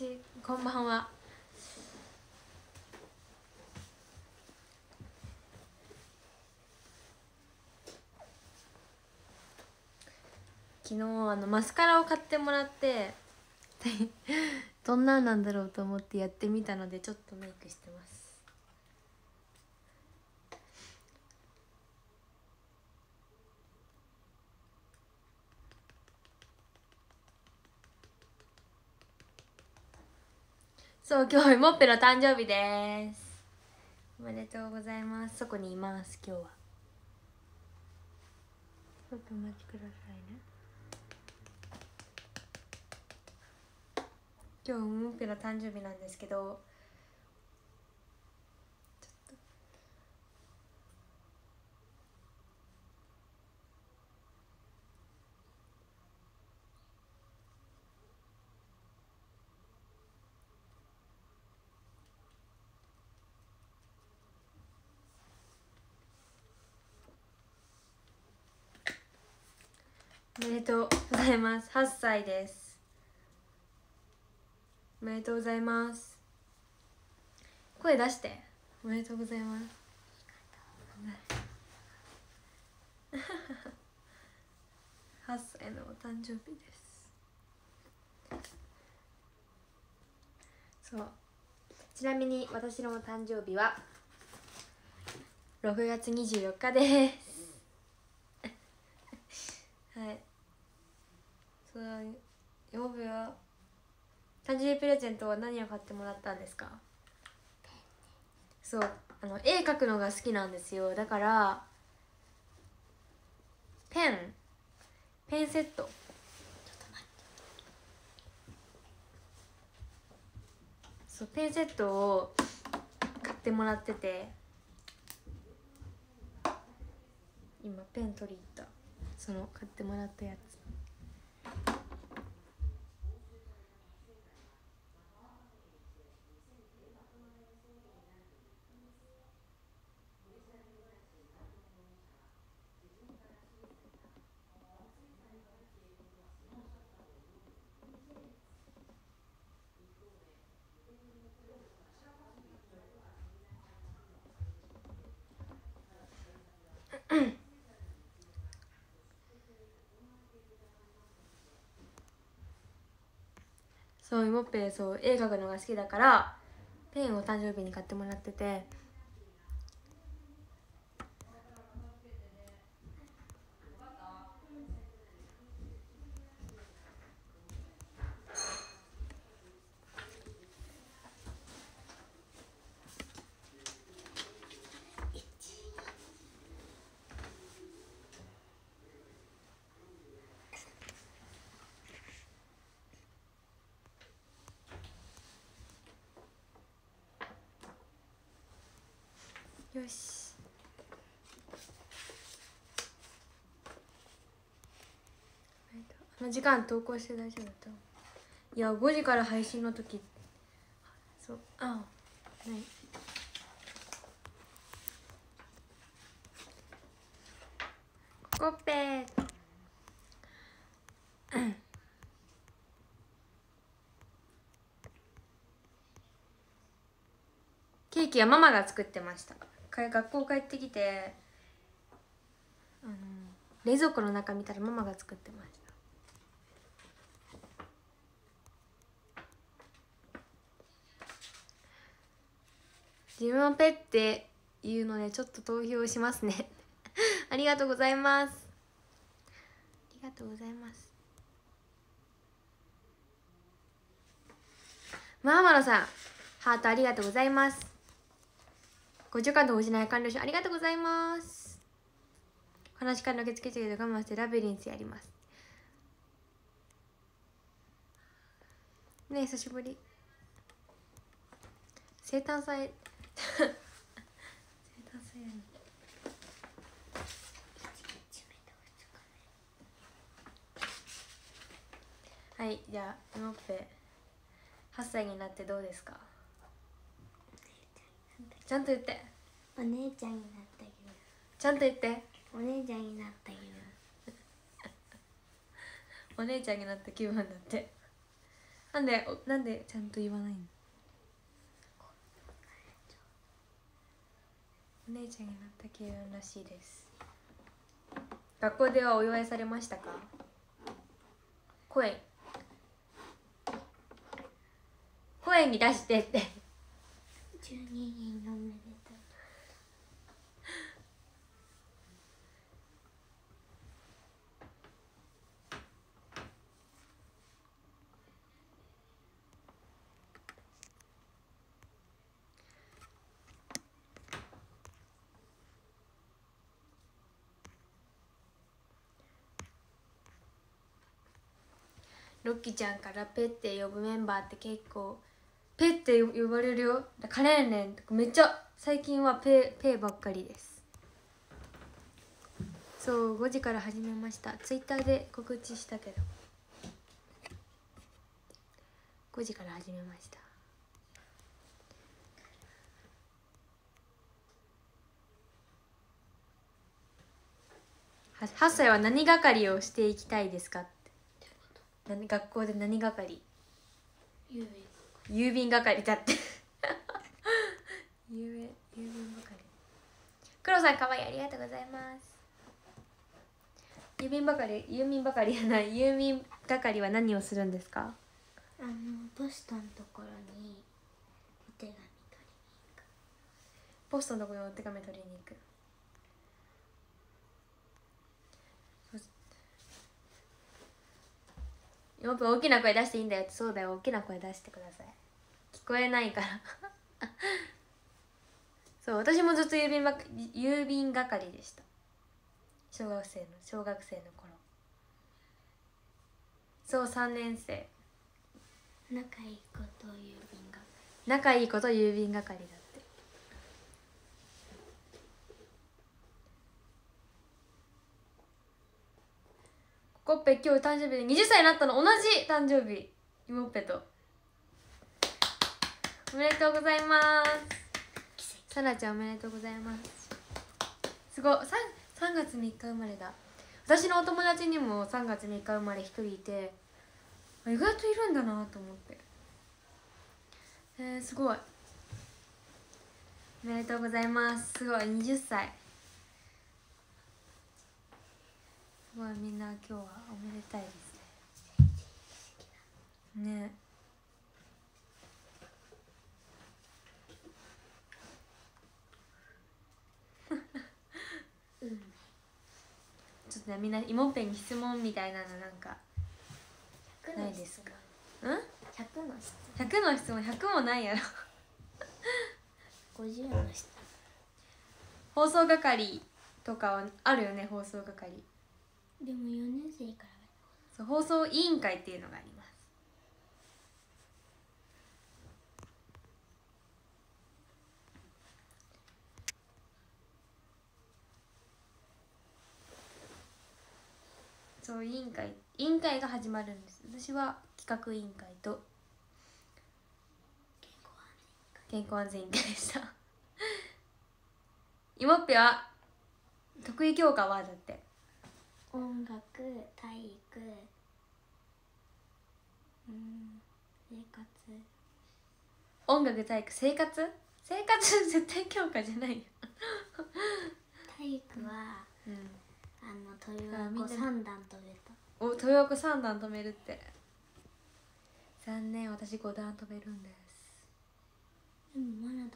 私こんばんは。昨日マスカラを買ってもらってどんなんなんだろうと思ってやってみたのでちょっとメイクしてます。そう、今日もっぺの誕生日です。おめでとうございます。そこにいます。今日はちょっとお待ちくださいね。今日もっぺの誕生日なんですけど、おめでとうございます。8歳です。おめでとうございます。声出して。おめでとうございます。8歳のお誕生日です。そう、ちなみに私のお誕生日は6月24日ですはい。そう、曜日は誕生日プレゼントは何を買ってもらったんですか？そう、絵描くのが好きなんですよ。だからペンセット、そう、ペンセットを買ってもらってて、今ペン取り行った。その買ってもらったやつ。そう、イモッペ、そう、絵描くのが好きだからペンを誕生日に買ってもらってて、よし。時間投稿して大丈夫だった？いや、5時から配信の時、そう、あ、はい。コッペーケーキはママが作ってました。学校帰ってきて冷蔵庫の中見たらママが作ってました。自分をペって言うのでちょっと投票しますねありがとうございます。ありがとうございます。マーマロさん、ハートありがとうございます。ご助感とおしない完了しありがとうございます。話から受け付けて我慢してラビリンスやりますね。久しぶり。生誕祭生誕祭やる。はい、じゃあイモッペ8歳になってどうですか？ちゃんと言って。 お姉ちゃんになった気分。 ちゃんと言って。 お姉ちゃんになった気分お姉ちゃんになった気分だって。 なんでちゃんと言わないの？お姉ちゃんになった気分らしいです。学校ではお祝いされましたか？声に出してって 12人のおめでとう。 ロッキーちゃんからペって呼ぶメンバーって結構ペって呼ばれるよ。カレンレンとかめっちゃ最近はペばっかりです。そう5時から始めました。ツイッターで告知したけど5時から始めました。8歳は何係をしていきたいですかって。学校で何係？郵便係だって郵便係。黒さんかわいい、ありがとうございます。郵便係じゃない、郵便係は何をするんですか？ ポストのところにお手紙取りに行く。 ポストのところにお手紙取りに行く。よく大きな声出していいんだよって。そうだよ、大きな声出してください。聞こえないからそう、私もずっと郵便係でした。小学生の頃。そう、3年生。 仲いいこと郵便係。 仲いいこと郵便係だって。コッペ今日誕生日で20歳になったの。同じ誕生日、イモッペと。おめでとうございます。サラちゃんおめでとうございます。すごい、3月3日生まれだ。私のお友達にも3月3日生まれ1人いて、意外といるんだなと思って。すごい。おめでとうございます。すごい、20歳。すごい、みんな今日はおめでたいですね。ね。ちょっとね、みんなイモッペに質問みたいなのなんかないですか？うん？ 100の質問。 100の質問100もないやろ 50の質放送係とかはあるよね。放送係。 問。でも4年生からはそう、放送委員会っていうのがあります。そう、委員会が始まるんです。私は企画委員会と健康安全委員会でしたイモッペは得意教科はだって。 音楽、体育、生活。 音楽、体育、生活絶対教科じゃないよ体育は、鳥は3段飛べた。 お、豊岡3段飛べるって。残念、私5段飛べるんです。 でもまだ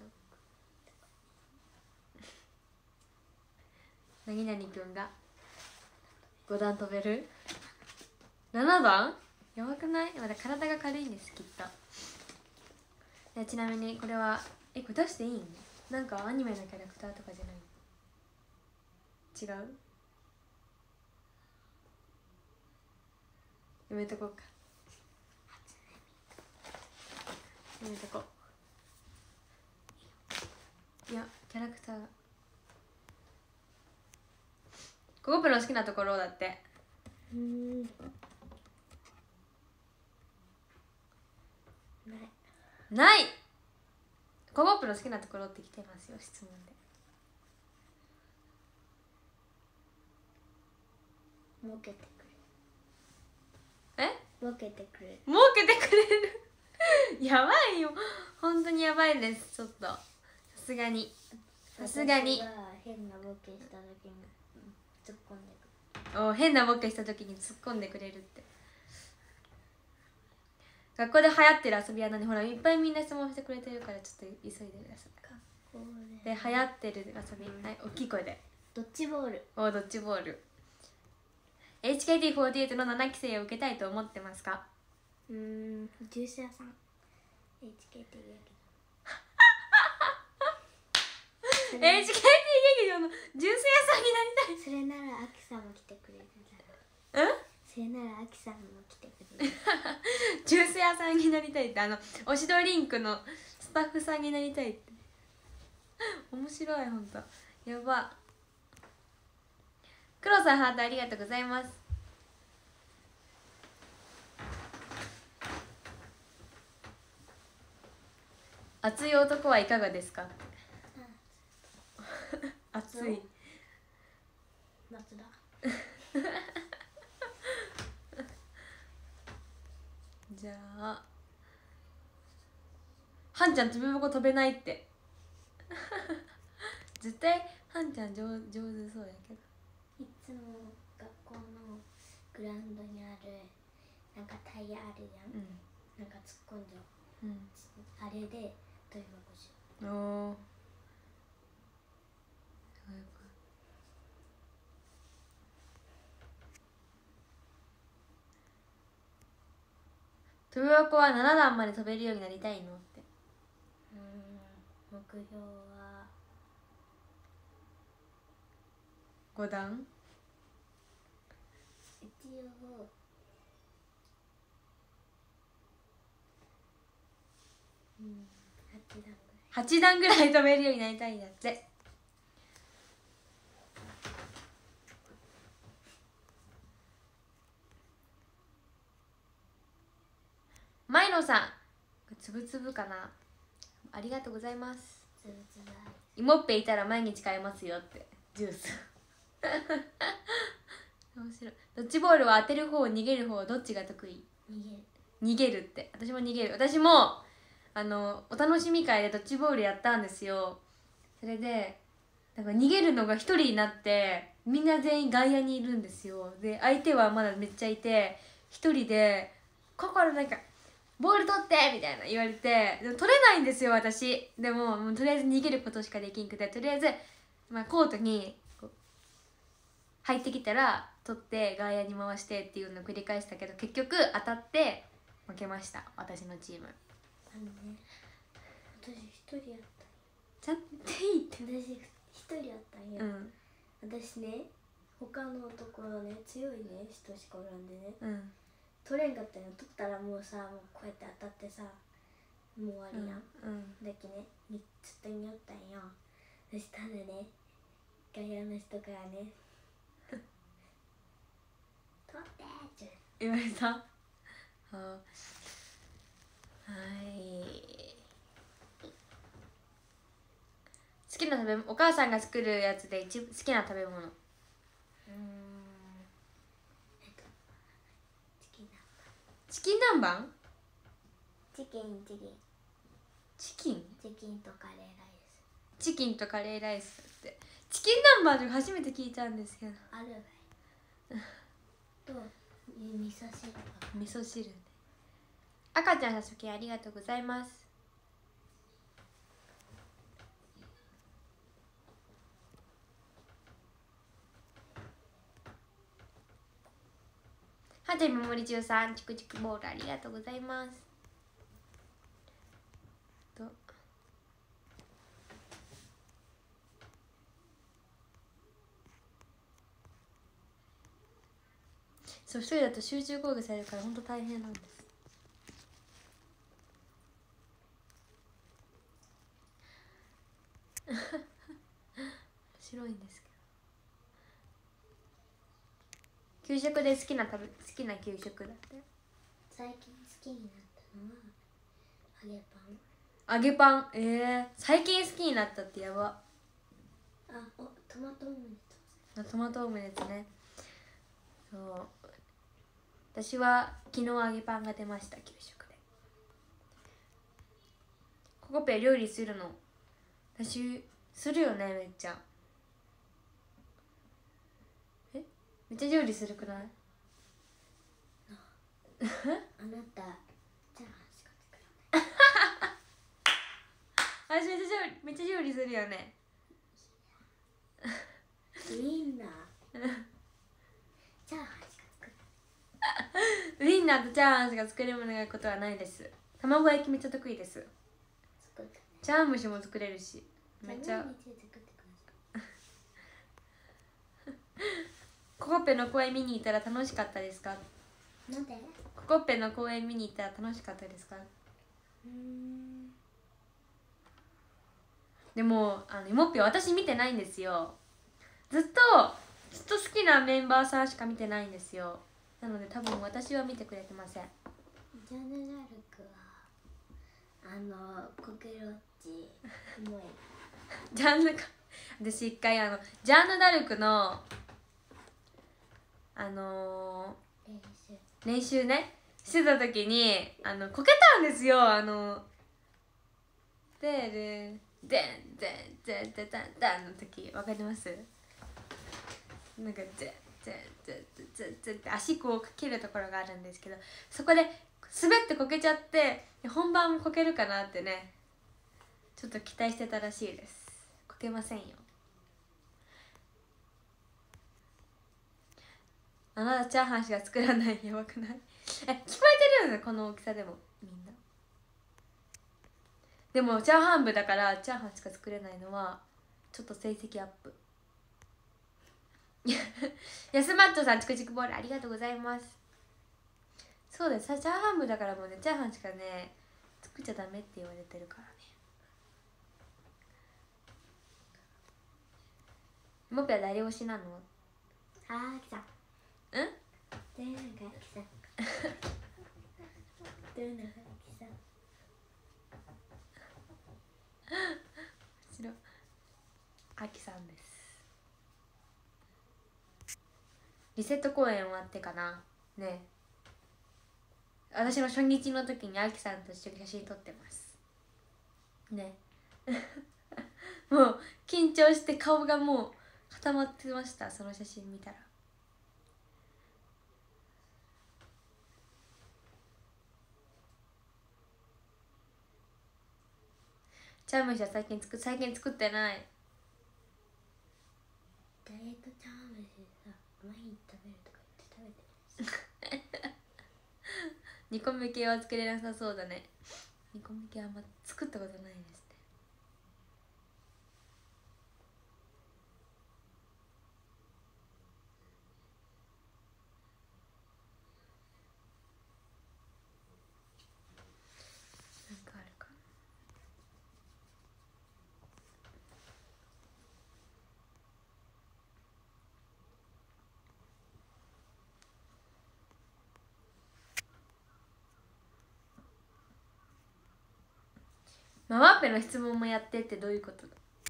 何々くんが5段飛べる。7段やばくない？まだ体が軽いんです、きっと。ちなみにこれはこれ出していいの？なんかアニメのキャラクターとかじゃない？違う？やめとこうか。やめとこう。いや、キャラクターココプの好きなところだって。ない。ココプの好きなところって来てますよ、質問で。 儲けてくえ？ ボケてくれる。 儲けてくれるやばいよ、本当にやばいです。ちょっとさすがに私が変なボケした時に突っ込んでくる。 変なボケした時に突っ込んでくれるって。学校で流行ってる遊びは何？ほらいっぱいみんな質問してくれてるから、ちょっと急いでください。 学校で流行ってる遊び、はい、大きい声で。 ドッジボール。 ドッジボール。HKT48 の7期生を受けたいと思ってますか？ ジュース屋さん。HKT やけどHKT 劇場のジュース屋さんになりたい。 それならアキさんも来てくれるじゃん。 それならアキさんも来てくれるジュース屋さんになりたいって、推しドリンクのスタッフさんになりたいって面白い、ほんとやば。黒さんハートありがとうございます。熱い男はいかがですか？熱い夏だじゃあはんちゃん飛び箱飛べないって絶対はんちゃん上手そうやけど。 いつも学校のグラウンドにあるなんかタイヤあるやん、なんか突っ込んじゃう、あれで飛び箱しよう。 おー、飛び箱は7段まで飛べるようになりたいのって。 目標は 5段。 一応 8段ぐらい飛べるようになりたいんだって。前野さん、つぶつぶかな、ありがとうございます。 つぶつぶイモッペいたら毎日買えますよってジュース面白い。ドッジボールは当てる方逃げる方どっちが得意？逃げるって。私も逃げる。私もお楽しみ会でドッジボールやったんですよ。それでなんか逃げるのが1人になって、みんな全員外野にいるんですよ。で相手はまだめっちゃいて、1人でここなんかボール取ってみたいな言われて、でも取れないんですよ私。でもとりあえず逃げることしかできんくて、とりあえず、コートに入ってきたら取って外野に回してっていうのを繰り返したけど、結局当たって負けました、私のチーム。 私一人やったちゃんといいって。 私一人やったんや、私ね他のところね強いね人しかおらんでね、取れんかったよ。取ったらもうさ、もうこうやって当たってさ、もう終わりやん、だけねずっとにおったんよ。そしたらね外野の人からね取ってって言われた。はい。好きな食べ物、お母さんが作るやつで好きな食べ物。チキン南蛮。 チキンとカレーライス。チキンとカレーライスって。チキン南蛮で初めて聞いたんですけど。 あるわいと味噌汁。 味噌汁ね。赤ちゃんさすきありがとうございます。はじめもり中さん、チクチクボールありがとうございます。そう、一人だと集中攻撃されるから本当大変なんです。面白いんですけど。給食で好きな給食だって。 最近好きになったのは揚げパン。 揚げパン、最近好きになったってやば。 トマトオムレツ。 トマトオムレツね。そう私は昨日揚げパンが出ました、給食で。ココペ料理するの？私するよね、めっちゃ。めっちゃ料理するくない？ あなたチャーハンしか作らない。 私めっちゃ料理するよね。 ウインナーチャーハンしか作らない。 ウインナーとチャーハンしか作れないことはないです。卵焼きめっちゃ得意です。チャーハン蒸しも作れるし、めっちゃ。ココペの公演見に行ったら楽しかったですか？ なんで？ ココペの公演見に行ったら楽しかったですか？でもイモッピは私見てないんですよ。ずっと好きなメンバーさんしか見てないんですよ。なので多分私は見てくれてません。 ジャンヌ・ダルクはコケロッチもうジャンヌか私一回ジャンヌ・ダルクの練習ねしてた時にこけたんですよ。でんの時わかります？なんかって足こうかけるところがあるんですけど、そこで滑ってこけちゃって、本番もこけるかなってねちょっと期待してたらしいです。こけませんよ。あなたチャーハンしか作らない。やばくない？聞こえてるよね、この大きさでもみんな。でもチャーハン部だからチャーハンしか作れないのはちょっと成績アップ。ヤスマッチョさん、チクチクボールありがとうございます。そうです、チャーハン部だからもうねチャーハンしかね作っちゃダメって言われてるからね。モペは誰推しなの？ あきさん。 うん？ 豊永あきさん。豊永あきさん。 後ろあきさんです。リセット公演終わってかなね。私の初日の時にあきさんと一緒に写真撮ってますね。もう緊張して顔がもう固まってました、その写真見たら。チャームシは最近作ってない。 ダイエットチャームシさ、毎日食べるとか言って食べてる。 煮込み系は作れなさそうだね。煮込み系あんま作ったことないですね。なんかあるかな。ママッペの質問もやってってどういうことだ？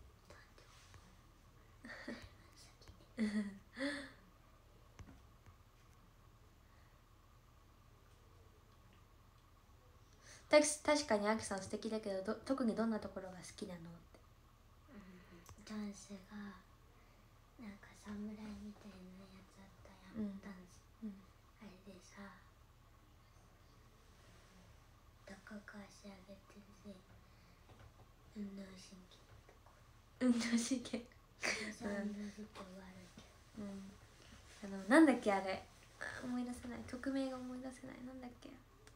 確かにアキさん素敵だけど特にどんなところが好きなのって。 ダンスがなんか侍みたいなやつあったやん、ダンス、あれでさ高く足上げてて運動神経とか運動神経運動神経悪いけど、 なんだっけあれ、思い出せない、曲名が思い出せない。なんだっけ、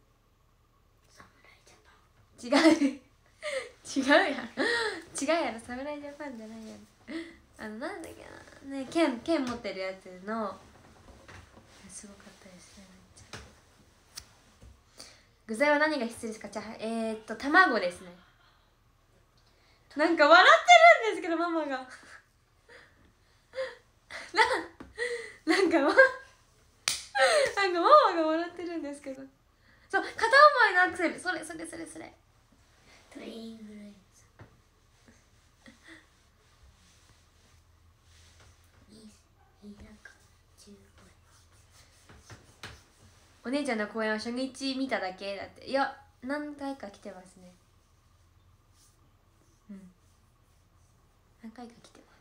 違う違うやろ違うやろ、侍ジャパンじゃないやろ。なんだっけな、ね、剣持ってるやつのすごかったですね。めっちゃ具材は何が必要ですか？じゃあ卵ですね。なんか笑ってるんですけどママがなんかママが笑ってるんですけど、そう、片思いのアクセル、それトレインフルエンザ215円。 215 お姉ちゃんの公演は初日見ただけだって。いや何回か来てますね。うん、何回か来てます。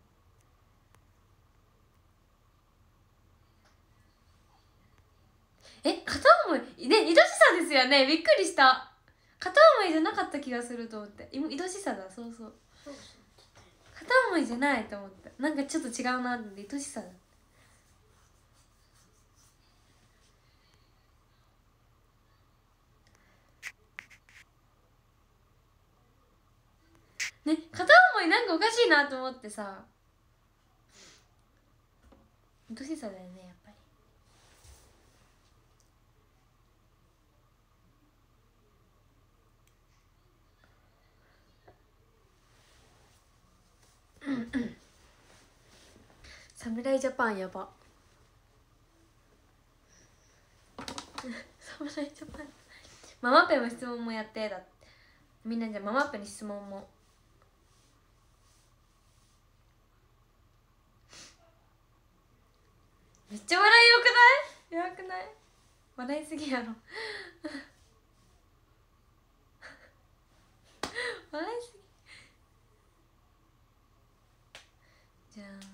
片思いね、愛しさですよね。びっくりした。片思いじゃなかった気がすると思って。愛しさだ。そうそう、片思いじゃないと思った。なんかちょっと違うなって。愛しさだね。片思いなんかおかしいなと思ってさ、愛しさだよね、やっぱり。侍ジャパンやば。侍ジャパン。ママペも質問もやってだって。みんなじゃあママペに質問も。めっちゃ笑いよくない？やばくない？笑いすぎやろ。笑いすぎ。じゃあ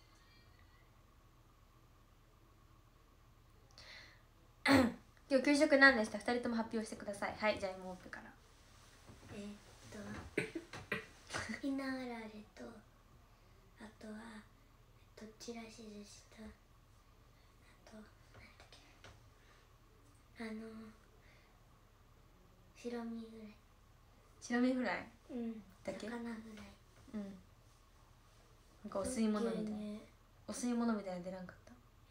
今日給食何でした？2人とも発表してください。はい、じゃあ妹から。 ひなあられと、あとはちらし寿司と、あと何だっけ、白身フライ。 白身フライ、 うん、 だけ？ 魚フライ。 うん、なんかお吸い物みたいな、お吸い物みたいなの出らんかった？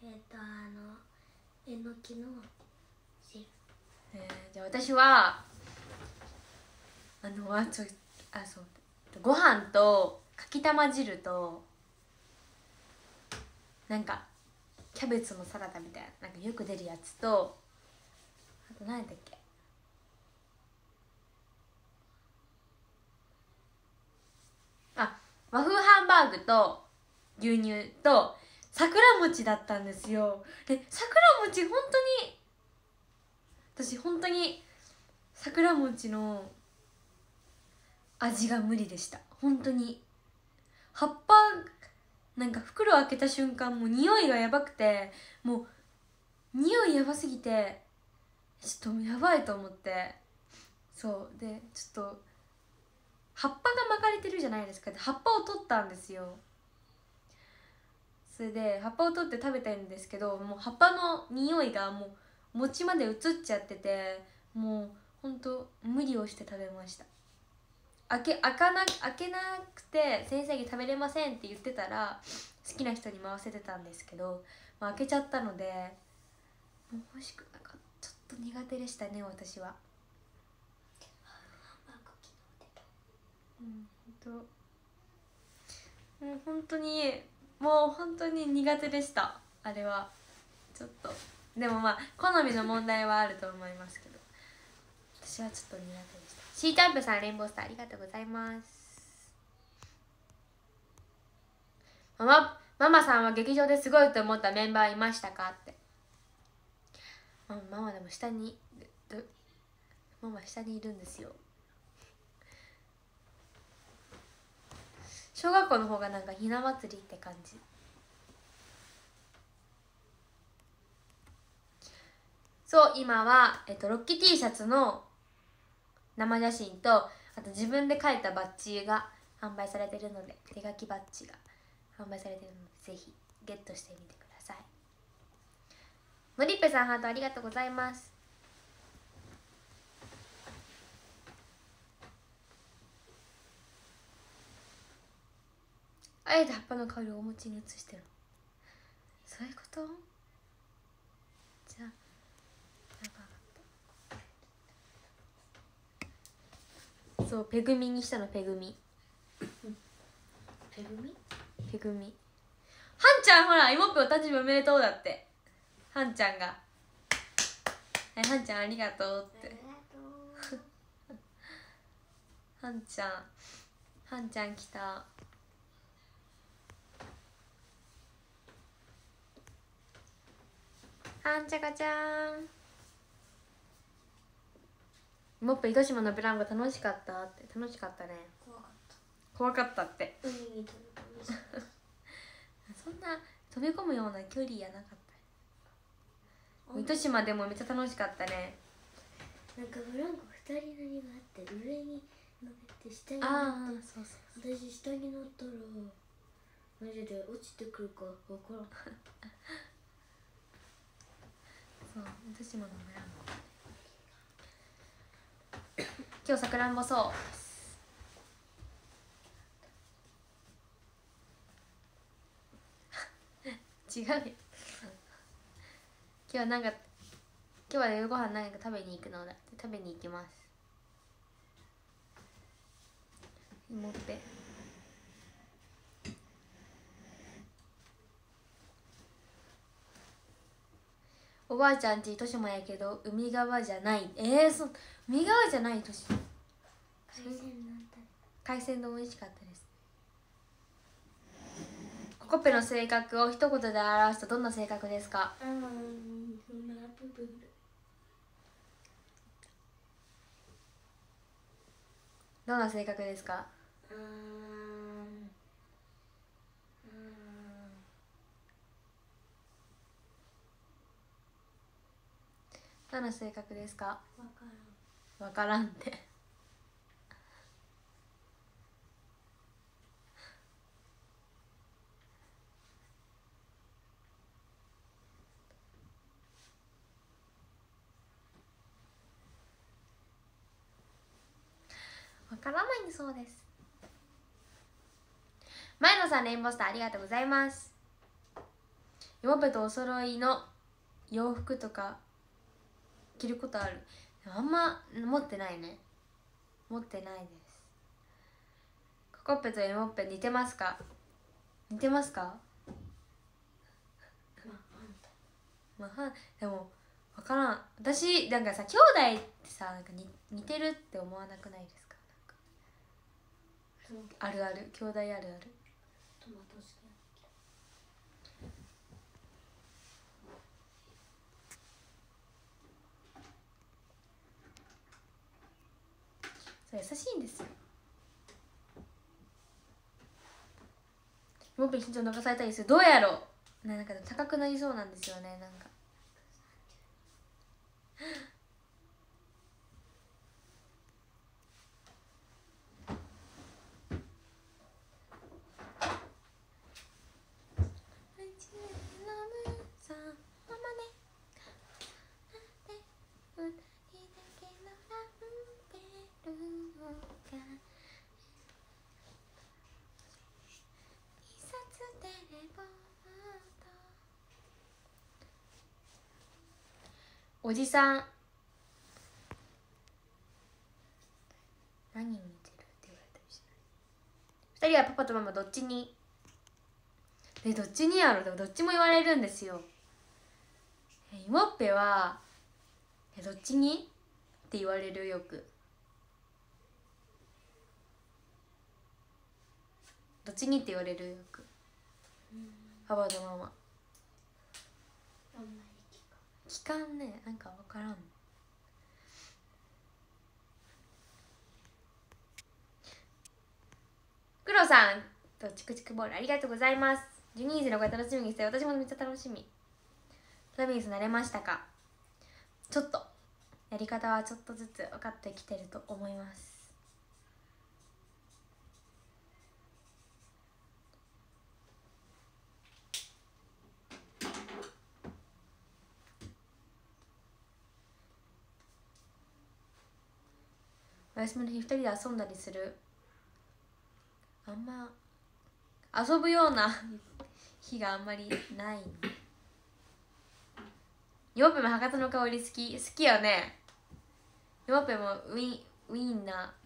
えのきの汁。 じゃあ私はそう、ご飯とかきたま汁となんかキャベツのサラダみたいな、なんかよく出るやつと、あと何だっけ、和風ハンバーグと牛乳と桜餅だったんですよ。で桜餅本当に私本当に桜餅の味が無理でした。本当に葉っぱ、なんか袋開けた瞬間もう匂いがやばくて、もう匂いやばすぎてちょっとやばいと思って、そうでちょっと葉っぱが巻かれてるじゃないですか。で葉っぱを取ったんですよ。それで葉っぱを取って食べてるんですけど、もう葉っぱの匂いがもう餅まで移っちゃってて、もうほんと無理をして食べました。開けなくて先生に食べれませんって言ってたら好きな人に回せてたんですけど、開けちゃったのでもう欲しくなかった。ちょっと苦手でしたね、私は。本当にもう本当に苦手でした、あれは。ちょっとでも好みの問題はあると思いますけど、私はちょっと苦手でした。シータンプさん、レインボースターありがとうございます。ママさんは劇場ですごいと思ったメンバーいましたかって。ママでもママ下にいるんですよ。小学校の方がなんかひな祭りって感じ。そう、今は、ロッキー T シャツの生写真と、あと自分で書いたバッジが販売されてるので、手書きバッジが販売されてるので、ぜひゲットしてみてください。のりっぺさん、ハートありがとうございます。あえて葉っぱの香りをお餅に移してる。そういうこと？じゃあそう、ペグミにしたの。ペグミはんちゃん、ほら、イモッペお誕生日おめでとうだって。はんちゃんがはんちゃんありがとうってはんちゃん来た。 あんちゃかちゃん。もっぺ糸島のブランコ楽しかったって。楽しかったね。怖かったって。 海に飛び込みそう。 そんな飛び込むような距離やなかった。糸島でもめっちゃ楽しかったね。 なんかブランコ2人乗りがあって上に乗って下に乗って、 そうそう、 私下に乗ったらマジで落ちてくるか分からん。 そう、糸島のブランコ今日さくらんぼそう違うよ今日はなんか今日は夜ご飯何か食べに行くのだって食べに行きます。持っておばあちゃんち糸島やけど海側じゃない。そう海側じゃない糸島。海鮮丼美味しかったです。ココペの性格を一言で表すとどんな性格ですか？どんな性格ですか？どんな性格ですか？わからんってわからないんそうです。前野さんレインボースターありがとうございます。ヨモペとお揃いの洋服とか着ることある？あんま持ってないね。持ってないです。ココペとヨモペ似てますか？似てますか？まあでも分からん。私なんかさ兄弟ってさなんか似てるって思わなくないですか？なんかあるある兄弟あるある。 トマト好き。 そう優しいんですよ。もっぺ身長伸ばされたりする。どうやろう。なんか高くなりそうなんですよね。なんかおじさん何に似てるって言われたりしない。2人はパパとママどっちにどっちにやろ。でもどっちも言われるんですよ。イモッペはどっちにって言われる。よくどっちにって言われる。よくパパとママあんまり聞かんね。なんか分からん。黒さんとチクチクボールありがとうございます。12時の声楽しみにして、私もめっちゃ楽しみ。トラビス慣れましたか？ちょっとやり方はちょっとずつ分かってきてると思います。お休みの日2人で遊んだりする。あんま遊ぶような日があんまりない。ヨッペも博多の香り好きよね。ヨッペもウインナー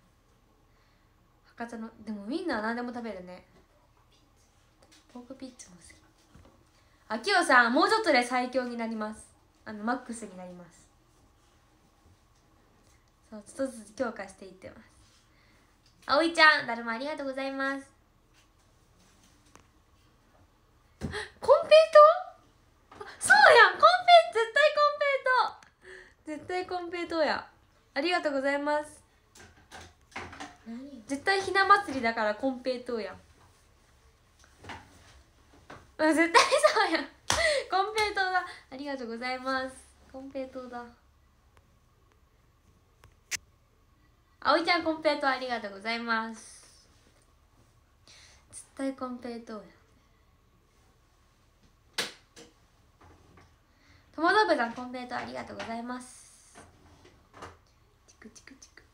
博多の。でもウインナー何でも食べるね。ポークピッツも好き。あきよさんもうちょっとで最強になります。マックスになります。そうちょっとずつ強化していってます。あおいちゃんだるまありがとうございます。コンペイトー？そうやん、コンペ絶対コンペイトーや。ありがとうございます。絶対ひな祭りだからコンペイトーやん。絶対そうやん。コンペイトーだ。ありがとうございます。コンペイトーだ。あおいちゃんコンペイトーありがとうございます。絶対コンペイトーや。ともどぶさんコンペイトーありがとうございます。チクチクチク。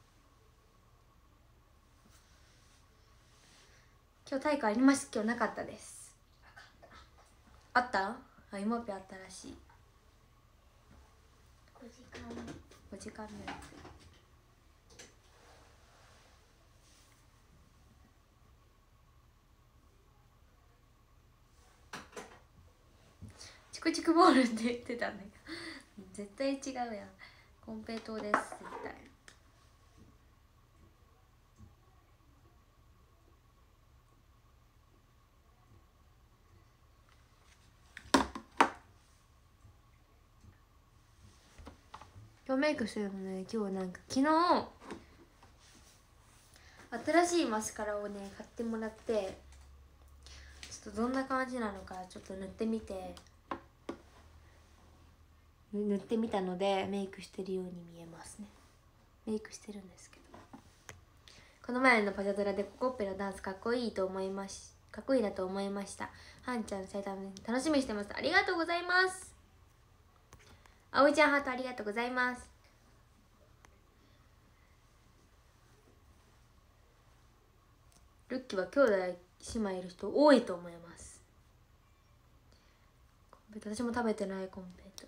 今日体育あります。今日なかったです。あった？あ、今ぴあったらしい。5時間のやつ。チクチクボールって言ってたんだけど絶対違うやん。コンペイトーです絶対。今日メイクしてるのね。今日なんか昨日新しいマスカラをね買ってもらって、ちょっとどんな感じなのかちょっと塗ってみたのでメイクしてるように見えますね。メイクしてるんですけど、この前のパジャドラでココッペのダンスかっこいいなと思いました。はんちゃん最多ね楽しみにしてます。ありがとうございます。あおいちゃんハートありがとうございます。ルッキは兄弟姉妹いる人多いと思います。コンペイトー私も食べてない。コンペイトー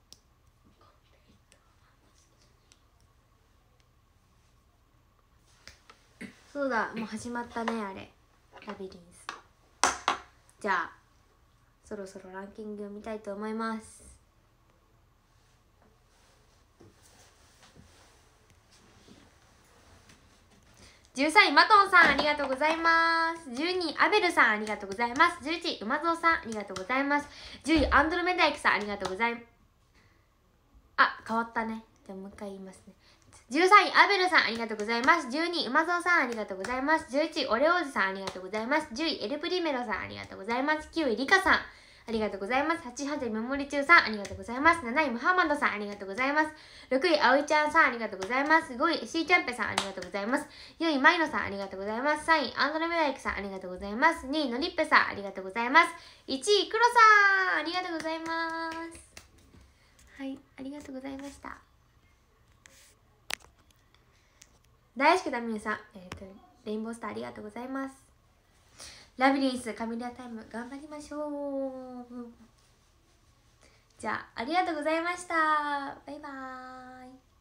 そうだ、もう始まったねあれ、ラビリンス。じゃあそろそろランキングを見たいと思います。13位マトンさんありがとうございます。12位アベルさんありがとうございます。11位馬蔵さんありがとうございます。10位アンドロメダイクさんありがとうございます。あ、変わったね。じゃあもう一回言いますね。13位アベルさんありがとうございます。12位馬蔵さんありがとうございます。11位オレオーズさんありがとうございます。10位エルプリメロさんありがとうございます。9位リカさんありがとうございます。8位ハンデメモリ中さんありがとうございます。7位ムハンマドさんありがとうございます。6位あおいちゃんさんありがとうございます。5位シーチャンペさんありがとうございます。4位マイノさんありがとうございます。3位アンドロメダイクさんありがとうございます。2位ノリッペさんありがとうございます。1位クロさんありがとうございます。はい、ありがとうございました。大好きだみゆさん、レインボースターありがとうございます。ラビリンスカミリアタイム頑張りましょう。じゃあありがとうございました。バイバーイ。